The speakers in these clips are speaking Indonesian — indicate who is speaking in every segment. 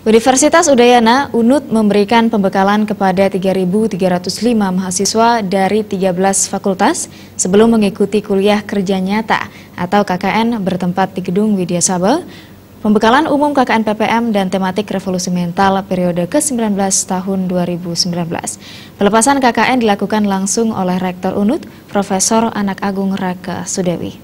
Speaker 1: Universitas Udayana (UNUD) memberikan pembekalan kepada 3.305 mahasiswa dari 13 fakultas sebelum mengikuti kuliah kerja nyata atau KKN bertempat di Gedung Widya Sabel. Pembekalan umum KKN PPM dan tematik revolusi mental periode ke-19 tahun 2019. Pelepasan KKN dilakukan langsung oleh Rektor UNUD, Profesor Anak Agung Raka Sudewi.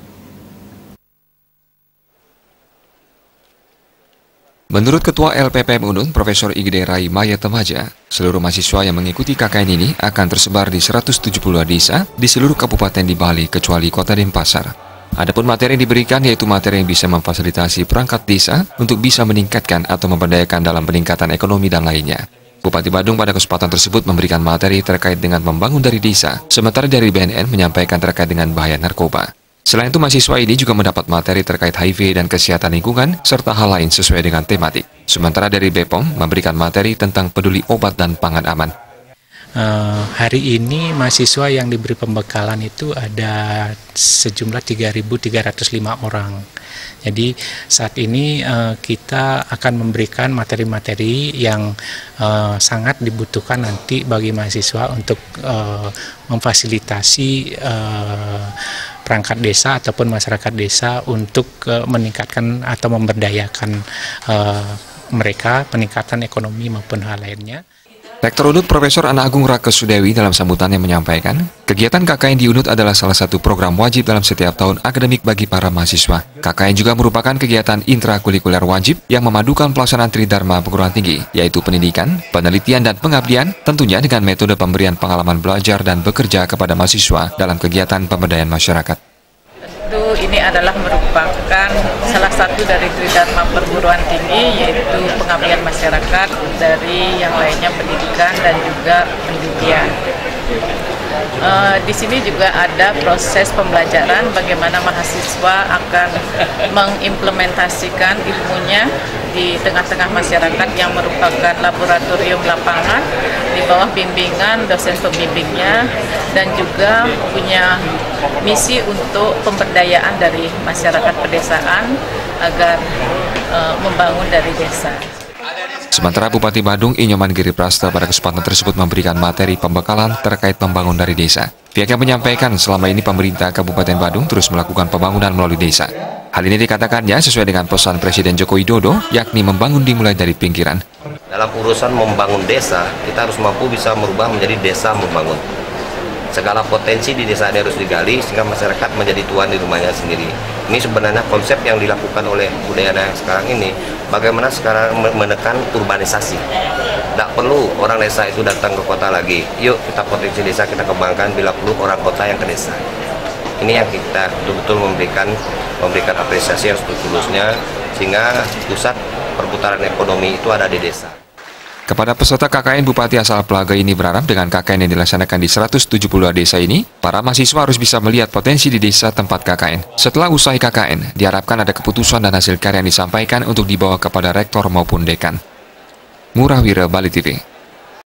Speaker 2: Menurut Ketua LPPM UNUD, Profesor Igede Rai Maya Temaja, seluruh mahasiswa yang mengikuti KKN ini akan tersebar di 172 desa di seluruh kabupaten di Bali kecuali Kota Denpasar. Adapun materi yang diberikan yaitu materi yang bisa memfasilitasi perangkat desa untuk bisa meningkatkan atau memberdayakan dalam peningkatan ekonomi dan lainnya. Bupati Badung pada kesempatan tersebut memberikan materi terkait dengan membangun dari desa, sementara dari BNN menyampaikan terkait dengan bahaya narkoba. Selain itu, mahasiswa ini juga mendapat materi terkait HIV dan kesehatan lingkungan, serta hal lain sesuai dengan tematik. Sementara dari BPOM memberikan materi tentang peduli obat dan pangan aman.
Speaker 3: Hari ini mahasiswa yang diberi pembekalan itu ada sejumlah 3.305 orang. Jadi saat ini kita akan memberikan materi-materi yang sangat dibutuhkan nanti bagi mahasiswa untuk memfasilitasi perangkat desa ataupun masyarakat desa untuk meningkatkan atau memberdayakan mereka, peningkatan ekonomi maupun hal lainnya.
Speaker 2: Rektor UNUD Profesor Anak Agung Raka Sudewi dalam sambutannya menyampaikan, kegiatan KKN di UNUD adalah salah satu program wajib dalam setiap tahun akademik bagi para mahasiswa. KKN juga merupakan kegiatan intrakurikuler wajib yang memadukan pelaksanaan Tridharma perguruan tinggi, yaitu pendidikan, penelitian, dan pengabdian, tentunya dengan metode pemberian pengalaman belajar dan bekerja kepada mahasiswa dalam kegiatan pemberdayaan masyarakat.
Speaker 4: Tentu ini adalah merupakan salah satu dari Tridharma perguruan tinggi, yaitu pengabdian masyarakat, dari yang lainnya pendidikan dan juga penelitian. Di sini juga ada proses pembelajaran bagaimana mahasiswa akan mengimplementasikan ilmunya di tengah-tengah masyarakat yang merupakan laboratorium lapangan di bawah bimbingan dosen pembimbingnya, dan juga punya misi untuk pemberdayaan dari masyarakat pedesaan agar membangun dari desa.
Speaker 2: Sementara Bupati Badung Inyoman Giri Prasta pada kesempatan tersebut memberikan materi pembekalan terkait membangun dari desa. Pihaknya menyampaikan selama ini pemerintah Kabupaten Badung terus melakukan pembangunan melalui desa. Hal ini dikatakannya sesuai dengan pesan Presiden Joko Widodo, yakni membangun dimulai dari pinggiran.
Speaker 5: Dalam urusan membangun desa, kita harus mampu bisa merubah menjadi desa membangun. Segala potensi di desa ini harus digali sehingga masyarakat menjadi tuan di rumahnya sendiri. Ini sebenarnya konsep yang dilakukan oleh Udayana yang sekarang ini, bagaimana sekarang menekan urbanisasi. Tidak perlu orang desa itu datang ke kota lagi. Yuk kita potensi desa kita kembangkan, bila perlu orang kota yang ke desa. Ini yang kita betul-betul memberikan apresiasi yang setulusnya, sehingga pusat perputaran ekonomi itu ada di desa.
Speaker 2: Kepada peserta KKN, Bupati asal Pelaga ini berharap dengan KKN yang dilaksanakan di 172 desa ini, para mahasiswa harus bisa melihat potensi di desa tempat KKN. Setelah usai KKN, diharapkan ada keputusan dan hasil karya yang disampaikan untuk dibawa kepada rektor maupun dekan. Ngurah Wira, Bali TV.